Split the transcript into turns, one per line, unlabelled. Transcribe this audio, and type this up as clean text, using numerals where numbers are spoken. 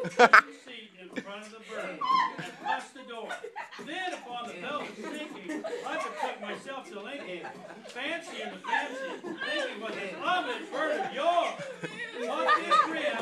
seat in front of the bird and bust the door. Then upon the bell was sinking, I betook myself to Lincoln, fancying the fancy, thinking what this ominous bird of yours. What this grin